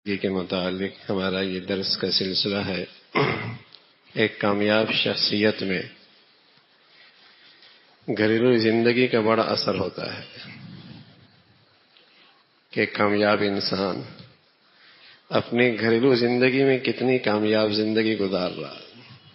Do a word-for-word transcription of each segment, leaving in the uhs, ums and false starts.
کے متعلق ہمارا یہ درس کا سلسلہ ہے۔ ایک کامیاب شخصیت میں گھریلو زندگی کا بڑا اثر ہوتا ہے کہ کامیاب انسان اپنے گھریلو زندگی میں کتنی کامیاب زندگی گزار رہا ہے۔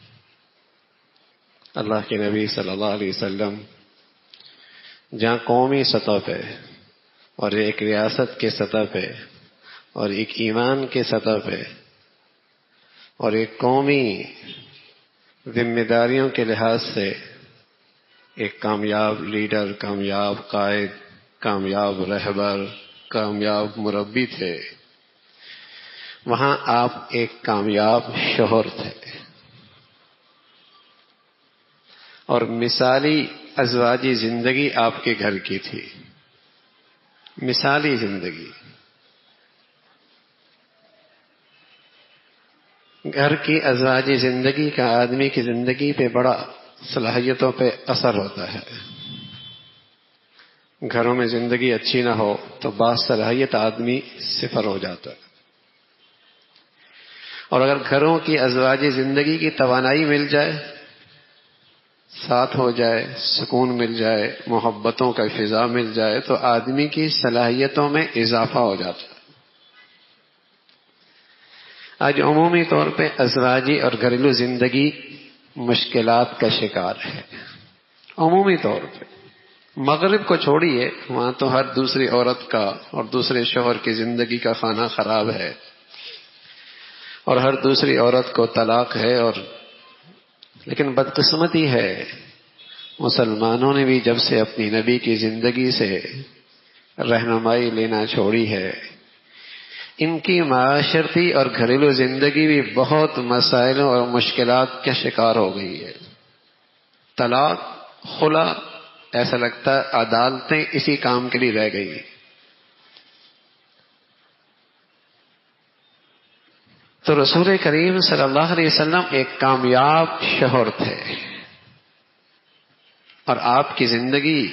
اللہ کے نبی صلی اللہ علیہ وسلم جہاں قومی سطح پہ اور ایک ریاست کے سطح پہ اور ایک ایمان کے سطح پہ اور ایک قومی ذمہ داریوں کے لحاظ سے ایک کامیاب لیڈر، کامیاب قائد، کامیاب رہبر، کامیاب مربی تھے، وہاں آپ ایک کامیاب شوہر تھے اور مثالی ازواجی زندگی آپ کے گھر کی تھی۔ مثالی زندگی، گھر کی ازواجی زندگی کا آدمی کی زندگی پہ بڑا صلاحیتوں پہ اثر ہوتا ہے۔ گھروں میں زندگی اچھی نہ ہو تو بعض صلاحیت آدمی صفر ہو جاتا ہے، اور اگر گھروں کی ازواجی زندگی کی توانائی مل جائے، ساتھ ہو جائے، سکون مل جائے، محبتوں کا فضا مل جائے تو آدمی کی صلاحیتوں میں اضافہ ہو جاتا ہے۔ آج عمومی طور پہ ازواجی اور گھریلو زندگی مشکلات کا شکار ہے۔ عمومی طور پہ مغرب کو چھوڑیے، وہاں تو ہر دوسری عورت کا اور دوسرے شوہر کی زندگی کا کھانا خراب ہے، اور ہر دوسری عورت کو طلاق ہے، اور لیکن بدقسمتی ہے مسلمانوں نے بھی جب سے اپنی نبی کی زندگی سے رہنمائی لینا چھوڑی ہے، ان کی معاشرتی اور گھریلو زندگی بھی بہت مسائلوں اور مشکلات کا شکار ہو گئی ہے۔ طلاق، خلا، ایسا لگتا ہے عدالتیں اسی کام کے لیے رہ گئی۔ تو رسول کریم صلی اللہ علیہ وسلم ایک کامیاب شوہر تھے، اور آپ کی زندگی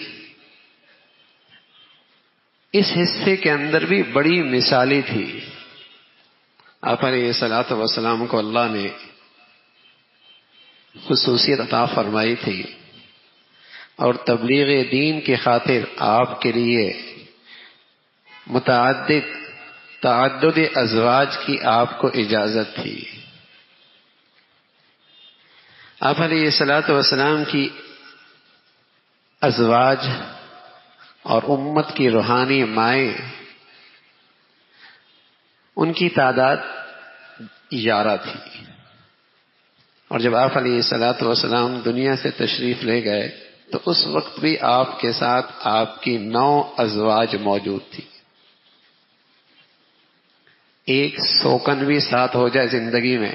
اس حصے کے اندر بھی بڑی مثالی تھی۔ آپ علیہ الصلوۃ والسلام کو اللہ نے خصوصیت عطا فرمائی تھی، اور تبلیغ دین کی خاطر آپ کے لیے متعدد تعدد ازواج کی آپ کو اجازت تھی۔ آپ علیہ الصلوۃ والسلام کی ازواج اور امت کی روحانی مائیں، ان کی تعداد گیارہ تھی، اور جب آپ علیہ الصلوۃ والسلام دنیا سے تشریف لے گئے تو اس وقت بھی آپ کے ساتھ آپ کی نو ازواج موجود تھی۔ ایک سوکن بھی ساتھ ہو جائے زندگی میں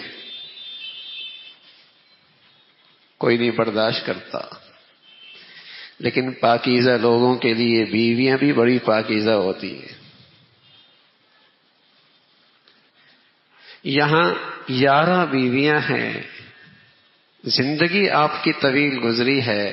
کوئی نہیں برداشت کرتا، لیکن پاکیزہ لوگوں کے لیے بیویاں بھی بڑی پاکیزہ ہوتی ہیں۔ یہاں گیارہ بیویاں ہیں، زندگی آپ کی طویل گزری ہے،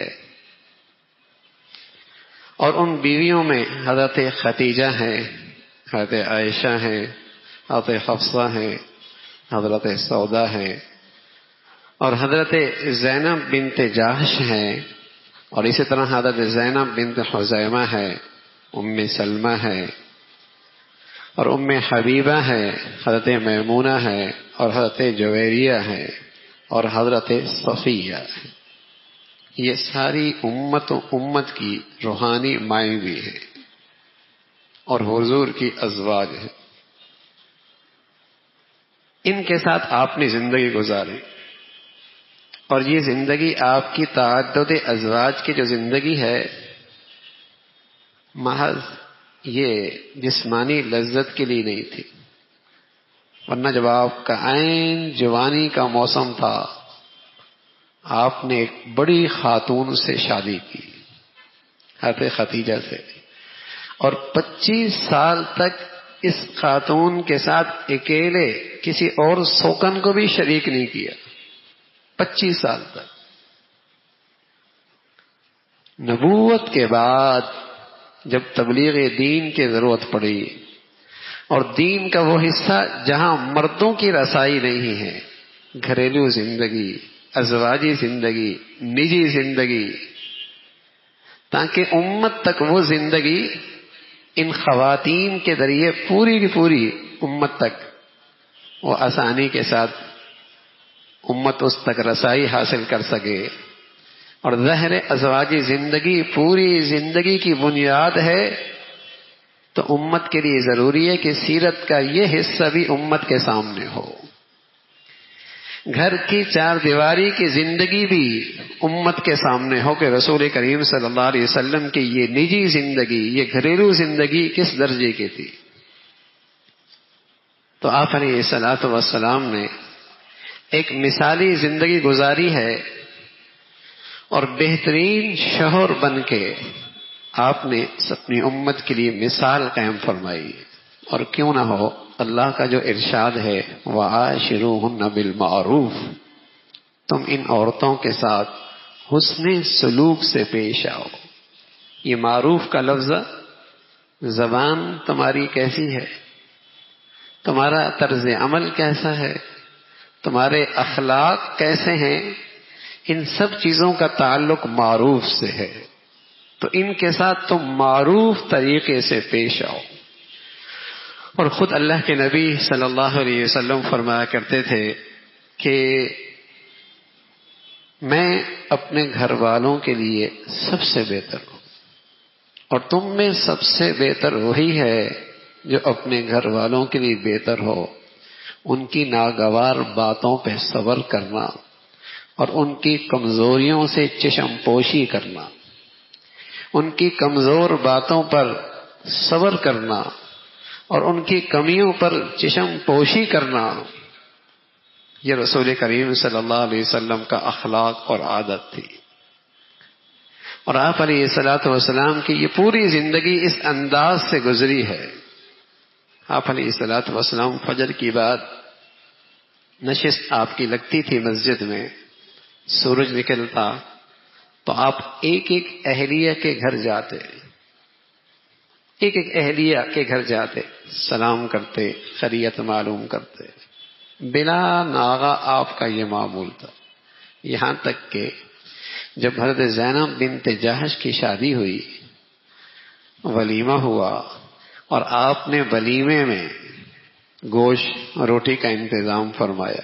اور ان بیویوں میں حضرت خدیجہ ہیں، حضرت عائشہ ہیں، حضرت حفصہ ہیں، حضرت سودا ہیں، اور حضرت زینب بنت جاحش ہیں، اور اسی طرح حضرت زینب بنت خزیمہ ہے، ام سلمہ ہے، اور ام حبیبہ ہے، حضرت میمونہ ہے، اور حضرت جویریہ ہے، اور حضرت صفیہ ہے۔ یہ ساری امت و امت کی روحانی مائیں بھی ہیں اور حضور کی ازواج ہیں۔ ان کے ساتھ آپ نے زندگی گزاری، اور یہ زندگی آپ کی تعدد ازواج کی جو زندگی ہے، محض یہ جسمانی لذت کے لیے نہیں تھی، ورنہ جب آپ کا عین جوانی کا موسم تھا، آپ نے ایک بڑی خاتون سے شادی کی، حضرت خدیجہ سے، اور پچیس سال تک اس خاتون کے ساتھ اکیلے کسی اور سوکن کو بھی شریک نہیں کیا۔ پچیس سال تک۔ نبوت کے بعد جب تبلیغ دین کی ضرورت پڑی اور دین کا وہ حصہ جہاں مردوں کی رسائی نہیں ہے، گھریلو زندگی، ازواجی زندگی، نجی زندگی، تاکہ امت تک وہ زندگی ان خواتین کے ذریعے پوری کی پوری امت تک وہ آسانی کے ساتھ امت اس تک رسائی حاصل کر سکے۔ اور ظاہر ازواجی زندگی پوری زندگی کی بنیاد ہے، تو امت کے لیے ضروری ہے کہ سیرت کا یہ حصہ بھی امت کے سامنے ہو۔ گھر کی چار دیواری کی زندگی بھی امت کے سامنے ہو کہ رسول کریم صلی اللہ علیہ وسلم کی یہ نجی زندگی، یہ گھریلو زندگی کس درجے کی تھی۔ تو آپ علیہ الصلوۃ والسلام نے ایک مثالی زندگی گزاری ہے، اور بہترین شوہر بن کے آپ نے اپنی امت کے لیے مثال قائم فرمائی۔ اور کیوں نہ ہو، اللہ کا جو ارشاد ہے وَعَاشِرُوهُنَّ بِالْمَعْرُوفِ، تم ان عورتوں کے ساتھ حسن سلوک سے پیش آؤ۔ یہ معروف کا لفظ، زبان تمہاری کیسی ہے، تمہارا طرز عمل کیسا ہے، تمہارے اخلاق کیسے ہیں، ان سب چیزوں کا تعلق معروف سے ہے، تو ان کے ساتھ تم معروف طریقے سے پیش آؤ۔ اور خود اللہ کے نبی صلی اللہ علیہ وسلم فرمایا کرتے تھے کہ میں اپنے گھر والوں کے لیے سب سے بہتر ہوں، اور تم میں سب سے بہتر وہی ہے جو اپنے گھر والوں کے لیے بہتر ہو، ان کی ناگوار باتوں پہ صبر کرنا اور ان کی کمزوریوں سے چشم پوشی کرنا، ان کی کمزور باتوں پر صبر کرنا اور ان کی کمیوں پر چشم پوشی کرنا، یہ رسول کریم صلی اللہ علیہ وسلم کا اخلاق اور عادت تھی۔ اور آپ علیہ الصلوۃ والسلام کی یہ پوری زندگی اس انداز سے گزری ہے۔ آپ علیہ الصلوۃ والسلام فجر کی بعد نشست آپ کی لگتی تھی مسجد میں، سورج نکلتا تو آپ ایک ایک اہلیہ کے گھر جاتے، ایک ایک اہلیہ کے گھر جاتے، سلام کرتے، خیریت معلوم کرتے، بلا ناغہ آپ کا یہ معمول تھا۔ یہاں تک کہ جب حضرت زینب بنت جہش کی شادی ہوئی، ولیمہ ہوا، اور آپ نے ولیمے میں گوشت روٹی کا انتظام فرمایا،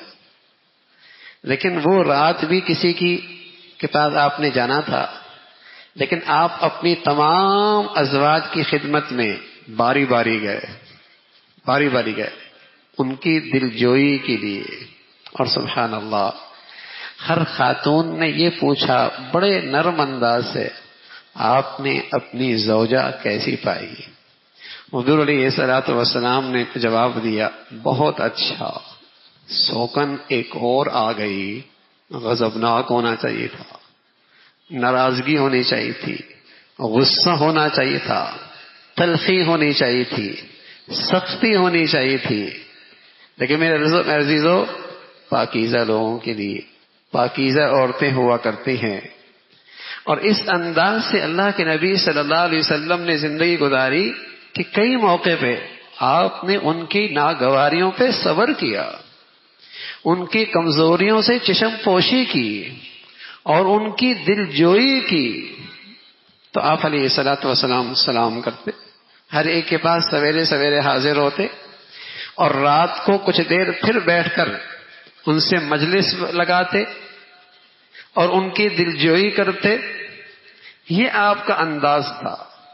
لیکن وہ رات بھی کسی کی کے پاس آپ نے جانا تھا، لیکن آپ اپنی تمام ازواج کی خدمت میں باری باری گئے، باری باری گئے ان کی دل جوئی کے لیے۔ اور سبحان اللہ، ہر خاتون نے یہ پوچھا بڑے نرم انداز سے، آپ نے اپنی زوجہ کیسی پائی؟ حضور علیہ الصلوۃ والسلام نے جواب دیا، بہت اچھا، سوکن ایک اور آ گئی، غضبناک ہونا چاہیے تھا، ناراضگی ہونی چاہیے تھی، غصہ ہونا چاہیے تھا، تلخی ہونی چاہیے تھی، سختی ہونی چاہیے تھی، لیکن میرے عزیزو، پاکیزہ لوگوں کے لیے پاکیزہ عورتیں ہوا کرتی ہیں۔ اور اس انداز سے اللہ کے نبی صلی اللہ علیہ وسلم نے زندگی گزاری کہ کئی موقع پہ آپ نے ان کی ناگواریوں پہ صبر کیا، ان کی کمزوریوں سے چشم پوشی کی اور ان کی دل جوئی کی۔ تو آپ علیہ الصلوۃ والسلام سلام کرتے، ہر ایک کے پاس سویرے سویرے حاضر ہوتے، اور رات کو کچھ دیر پھر بیٹھ کر ان سے مجلس لگاتے اور ان کی دل جوئی کرتے۔ یہ آپ کا انداز تھا۔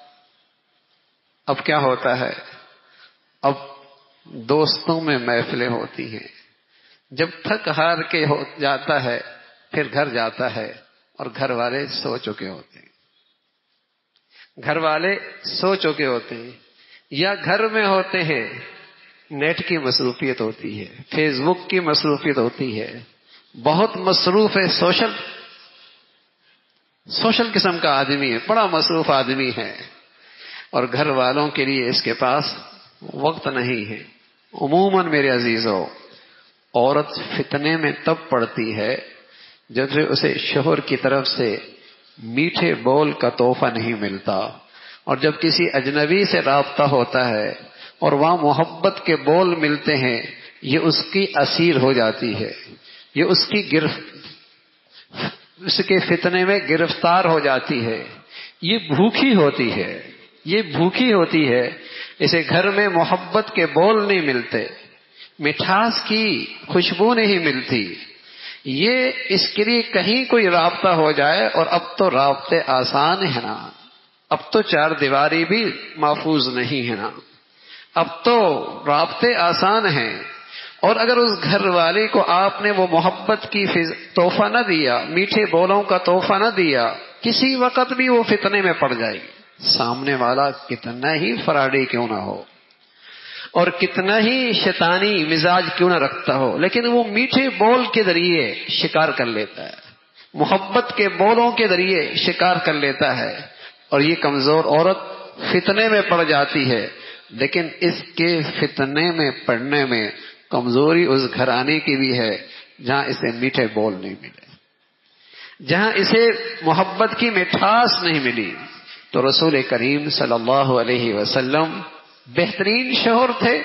اب کیا ہوتا ہے، اب دوستوں میں محفلیں ہوتی ہیں، جب تھک ہار کے ہو جاتا ہے پھر گھر جاتا ہے اور گھر والے سو چکے ہوتے ہیں، گھر والے سو چکے ہوتے ہیں، یا گھر میں ہوتے ہیں، نیٹ کی مصروفیت ہوتی ہے، فیس بک کی مصروفیت ہوتی ہے، بہت مصروف ہے، سوشل سوشل قسم کا آدمی ہے، بڑا مصروف آدمی ہے، اور گھر والوں کے لیے اس کے پاس وقت نہیں ہے۔ عموماً میرے عزیزو، عورت فتنے میں تب پڑتی ہے جب سے اسے شوہر کی طرف سے میٹھے بول کا تحفہ نہیں ملتا، اور جب کسی اجنبی سے رابطہ ہوتا ہے اور وہاں محبت کے بول ملتے ہیں، یہ اس کی اسیر ہو جاتی ہے، یہ اس کی گرفت اس کے فتنے میں گرفتار ہو جاتی ہے، یہ بھوکی ہوتی ہے، یہ بھوکی ہوتی ہے۔ اسے گھر میں محبت کے بول نہیں ملتے، مٹھاس کی خوشبو نہیں ملتی، یہ اس کے لیے کہیں کوئی رابطہ ہو جائے، اور اب تو رابطے آسان ہیں نا، اب تو چار دیواری بھی محفوظ نہیں ہے نا، اب تو رابطے آسان ہیں۔ اور اگر اس گھر والے کو آپ نے وہ محبت کی تحفہ نہ دیا، میٹھے بولوں کا تحفہ نہ دیا، کسی وقت بھی وہ فتنے میں پڑ جائے گی، سامنے والا کتنا ہی فراڈی کیوں نہ ہو اور کتنا ہی شیطانی مزاج کیوں نہ رکھتا ہو، لیکن وہ میٹھے بول کے ذریعے شکار کر لیتا ہے، محبت کے بولوں کے ذریعے شکار کر لیتا ہے، اور یہ کمزور عورت فتنے میں پڑ جاتی ہے۔ لیکن اس کے فتنے میں پڑنے میں کمزوری اس گھرانے کی بھی ہے جہاں اسے میٹھے بول نہیں ملے، جہاں اسے محبت کی مٹھاس نہیں ملی۔ تو رسول کریم صلی اللہ علیہ وسلم بہترین شوہر تھے،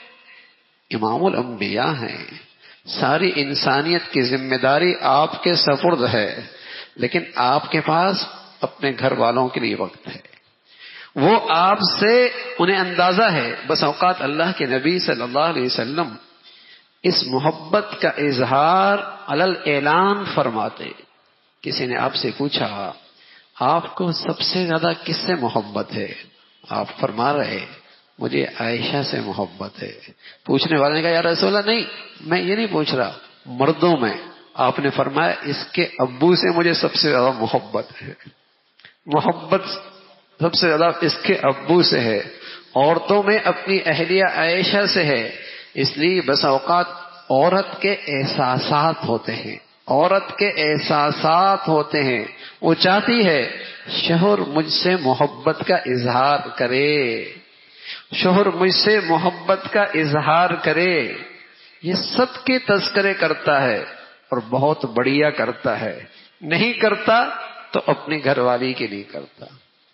امام الانبیاء ہیں، ساری انسانیت کی ذمہ داری آپ کے سپرد ہے، لیکن آپ کے پاس اپنے گھر والوں کے لیے وقت ہے، وہ آپ سے انہیں اندازہ ہے۔ بس اوقات اللہ کے نبی صلی اللہ علیہ وسلم اس محبت کا اظہار علل اعلان فرماتے۔ کسی نے آپ سے پوچھا آپ کو سب سے زیادہ کس سے محبت ہے؟ آپ فرما رہے مجھے عائشہ سے محبت ہے۔ پوچھنے والے نے کہا یا رسول اللہ، نہیں میں یہ نہیں پوچھ رہا، مردوں میں۔ آپ نے فرمایا اس کے ابو سے مجھے سب سے زیادہ محبت ہے، محبت سب سے زیادہ اس کے ابو سے ہے۔ عورتوں میں اپنی اہلیہ عائشہ سے ہے۔ اس لیے بس اوقات عورت کے احساسات ہوتے ہیں، عورت کے احساسات ہوتے ہیں، وہ چاہتی ہے شوہر مجھ سے محبت کا اظہار کرے، شوہر مجھ سے محبت کا اظہار کرے۔ یہ سب کے تذکرے کرتا ہے اور بہت بڑھیا کرتا ہے، نہیں کرتا تو اپنی گھر والی کے لیے کرتا۔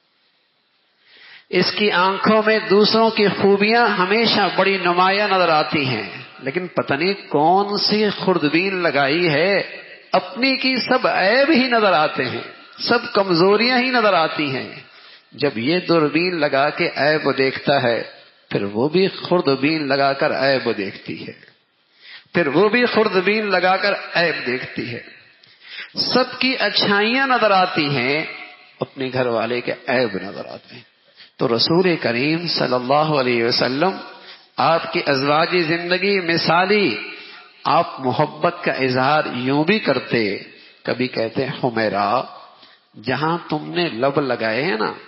اس کی آنکھوں میں دوسروں کی خوبیاں ہمیشہ بڑی نمایاں نظر آتی ہیں، لیکن پتہ نہیں کون سی خوردبین لگائی ہے، اپنی کی سب عیب ہی نظر آتے ہیں، سب کمزوریاں ہی نظر آتی ہیں۔ جب یہ دوربین لگا کے عیب دیکھتا ہے، پھر وہ بھی خوردبین لگا کر عیب دیکھتی ہے، پھر وہ بھی خوردبین لگا کر عیب دیکھتی ہے۔ سب کی اچھائیاں نظر آتی ہیں، اپنے گھر والے کے عیب نظر آتے ہیں۔ تو رسول کریم صلی اللہ علیہ وسلم آپ کی ازواجی زندگی مثالی، آپ محبت کا اظہار یوں بھی کرتے، کبھی کہتے حمیرا جہاں تم نے لب لگائے ہیں نا،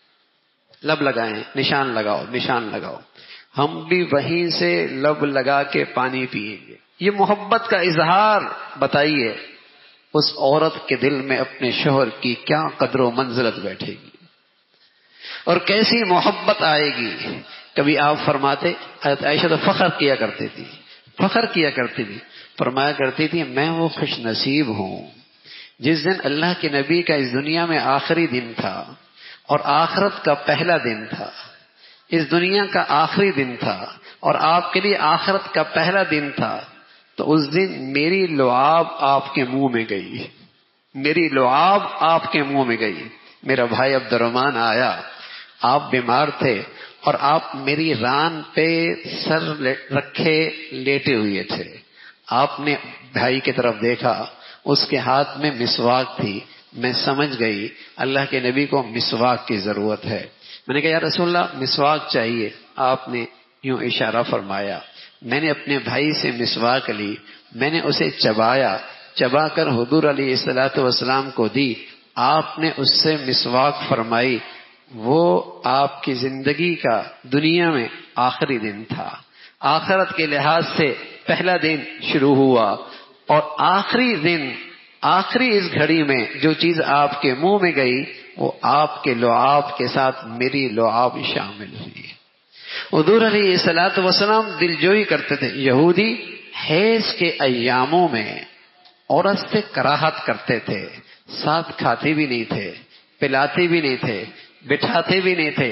لب لگائے ہیں، نشان لگاؤ نشان لگاؤ، ہم بھی وہیں سے لب لگا کے پانی پیئیں گے۔ یہ محبت کا اظہار۔ بتائیے اس عورت کے دل میں اپنے شوہر کی کیا قدر و منزلت بیٹھے گی اور کیسی محبت آئے گی۔ کبھی آپ فرماتے، حضرت عائشہ تو فخر کیا کرتی تھی، فخر کیا کرتی تھی، فرمایا کرتی تھی میں وہ خوش نصیب ہوں جس دن اللہ کے نبی کا اس دنیا میں آخری دن تھا اور آخرت کا پہلا دن تھا، اس دنیا کا آخری دن تھا اور آپ کے لیے آخرت کا پہلا دن تھا۔ تو اس دن میری لعاب آپ کے منہ میں گئی، میری لعاب آپ کے منہ میں گئی۔ میرا بھائی عبد الرحمان آیا، آپ بیمار تھے اور آپ میری ران پہ سر رکھے لیٹے ہوئے تھے۔ آپ نے بھائی کی طرف دیکھا، اس کے ہاتھ میں مسواک تھی، میں سمجھ گئی اللہ کے نبی کو مسواک کی ضرورت ہے۔ میں نے کہا یا رسول اللہ مسواک چاہیے۔ آپ نے یوں اشارہ فرمایا، میں نے اپنے بھائی سے مسواک لی، میں نے اسے چبایا، چبا کر حضور علیہ الصلوۃ والسلام کو دی، آپ نے اس سے مسواک فرمائی۔ وہ آپ کی زندگی کا دنیا میں آخری دن تھا، آخرت کے لحاظ سے پہلا دن شروع ہوا، اور آخری دن، آخری اس گھڑی میں جو چیز آپ کے منہ میں گئی وہ آپ کے لعاب کے ساتھ میری لعاب شامل ہوئی۔ حضور علیہ الصلوۃ والسلام دل جوئی کرتے تھے۔ یہودی حیض کے ایاموں میں عورت سے کراہت کرتے تھے، ساتھ کھاتے بھی نہیں تھے، پلاتے بھی نہیں تھے، بٹھاتے بھی نہیں تھے۔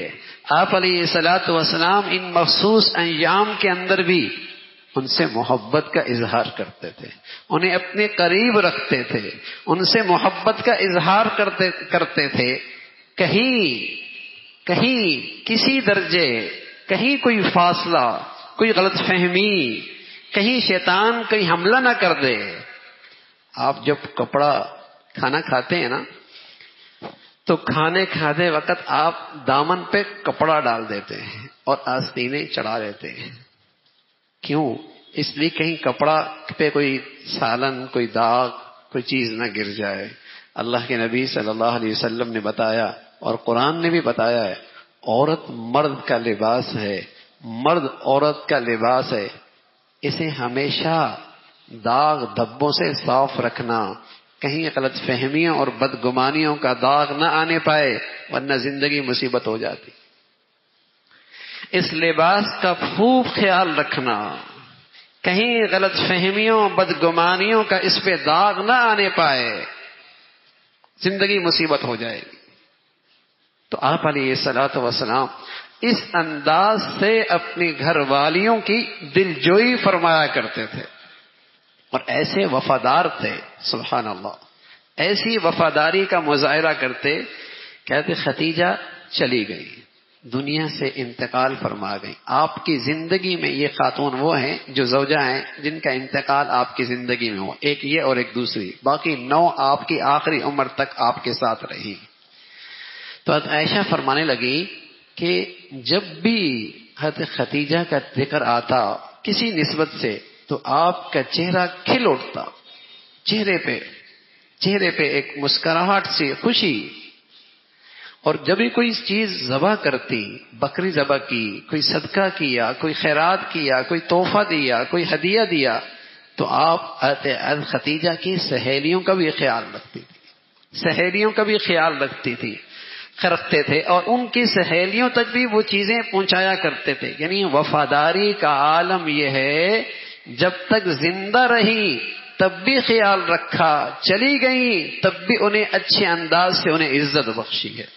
آپ علیہ الصلوۃ والسلام ان مخصوص ایام کے اندر بھی ان سے محبت کا اظہار کرتے تھے، انہیں اپنے قریب رکھتے تھے، ان سے محبت کا اظہار کرتے کرتے تھے۔ کہیں کہیں کسی درجے، کہیں کوئی فاصلہ، کوئی غلط فہمی، کہیں شیطان کہیں حملہ نہ کر دے۔ آپ جب کپڑا کھانا کھاتے ہیں نا تو کھانے کھاتے وقت آپ دامن پہ کپڑا ڈال دیتے ہیں اور آستینے چڑھا لیتے ہیں۔ کیوں؟ اس لیے کہیں کپڑا پہ کوئی سالن، کوئی داغ، کوئی چیز نہ گر جائے۔ اللہ کے نبی صلی اللہ علیہ وسلم نے بتایا اور قرآن نے بھی بتایا ہے، عورت مرد کا لباس ہے، مرد عورت کا لباس ہے، اسے ہمیشہ داغ دھبوں سے صاف رکھنا، کہیں غلط فہمیوں اور بدگمانیوں کا داغ نہ آنے پائے، ورنہ زندگی مصیبت ہو جاتی۔ اس لباس کا خوب خیال رکھنا، کہیں غلط فہمیوں بدگمانیوں کا اس پہ داغ نہ آنے پائے، زندگی مصیبت ہو جائے گی۔ تو آپ علیہ الصلوۃ والسلام اس انداز سے اپنی گھر والیوں کی دلجوئی فرمایا کرتے تھے، اور ایسے وفادار تھے، سبحان اللہ، ایسی وفاداری کا مظاہرہ کرتے۔ کہتے ختیجہ چلی گئی، دنیا سے انتقال فرما گئی۔ آپ کی زندگی میں یہ خاتون وہ ہیں جو زوجہ ہیں جن کا انتقال آپ کی زندگی میں ہو، ایک یہ اور ایک دوسری، باقی نو آپ کی آخری عمر تک آپ کے ساتھ رہی۔ تو حضرت عائشہ فرمانے لگی کہ جب بھی حضرت ختیجہ کا ذکر آتا کسی نسبت سے تو آپ کا چہرہ کھل اٹھتا، چہرے پہ چہرے پہ ایک مسکراہٹ سی خوشی۔ اور جب بھی کوئی چیز ذبح کرتی، بکری ذبح کی، کوئی صدقہ کیا، کوئی خیرات کیا، کوئی تحفہ دیا، کوئی ہدیہ دیا، تو آپ حضرت ختیجہ کی سہیلیوں کا بھی خیال رکھتی تھی، سہیلیوں کا بھی خیال رکھتی تھی رکھتے تھے اور ان کی سہیلیوں تک بھی وہ چیزیں پہنچایا کرتے تھے۔ یعنی وفاداری کا عالم یہ ہے، جب تک زندہ رہی تب بھی خیال رکھا، چلی گئی تب بھی انہیں اچھے انداز سے انہیں عزت بخشی ہے۔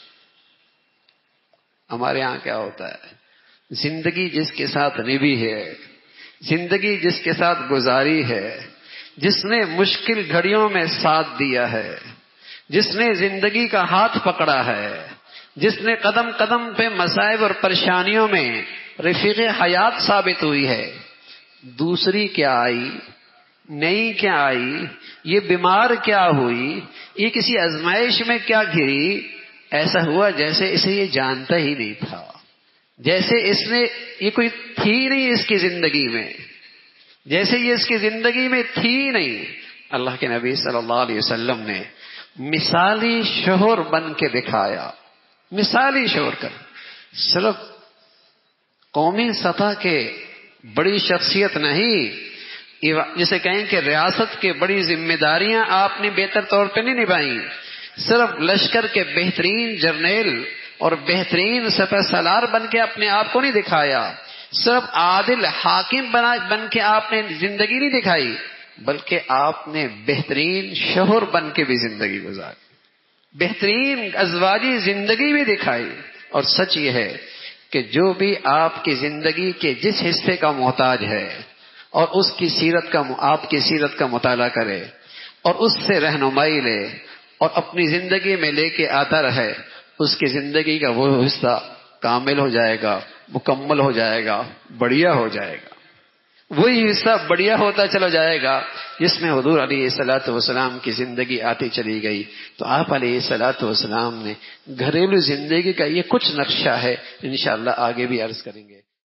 ہمارے ہاں کیا ہوتا ہے، زندگی جس کے ساتھ نبھی ہے، زندگی جس کے ساتھ گزاری ہے، جس نے مشکل گھڑیوں میں ساتھ دیا ہے، جس نے زندگی کا ہاتھ پکڑا ہے، جس نے قدم قدم پہ مصائب اور پریشانیوں میں رفیق حیات ثابت ہوئی ہے، دوسری کیا آئی، نئی کیا آئی، یہ بیمار کیا ہوئی، یہ کسی آزمائش میں کیا گھری، ایسا ہوا جیسے اسے یہ جانتا ہی نہیں تھا، جیسے اس نے یہ کوئی تھی نہیں اس کی زندگی میں، جیسے یہ اس کی زندگی میں تھی نہیں۔ اللہ کے نبی صلی اللہ علیہ وسلم نے مثالی شوہر بن کے دکھایا، مثالی شوہر کر، صرف قومی سطح کے بڑی شخصیت نہیں، جسے کہیں کہ ریاست کے بڑی ذمہ داریاں آپ نے بہتر طور پہ نہیں نبھائیں، صرف لشکر کے بہترین جرنیل اور بہترین سپہ سالار بن کے اپنے آپ کو نہیں دکھایا، صرف عادل حاکم بنا بن کے آپ نے زندگی نہیں دکھائی، بلکہ آپ نے بہترین شوہر بن کے بھی زندگی گزاری، بہترین ازواجی زندگی بھی دکھائی۔ اور سچ یہ ہے کہ جو بھی آپ کی زندگی کے جس حصے کا محتاج ہے اور اس کی سیرت کا آپ کی سیرت کا مطالعہ کرے اور اس سے رہنمائی لے اور اپنی زندگی میں لے کے آتا رہے، اس کی زندگی کا وہ حصہ کامل ہو جائے گا، مکمل ہو جائے گا، بڑھیا ہو جائے گا، وہی حصہ بڑھیا ہوتا چلا جائے گا جس میں حضور علیہ الصلوۃ والسلام کی زندگی آتی چلی گئی۔ تو آپ علیہ الصلوۃ والسلام نے گھریلو زندگی کا یہ کچھ نقشہ ہے، انشاءاللہ آگے بھی عرض کریں گے۔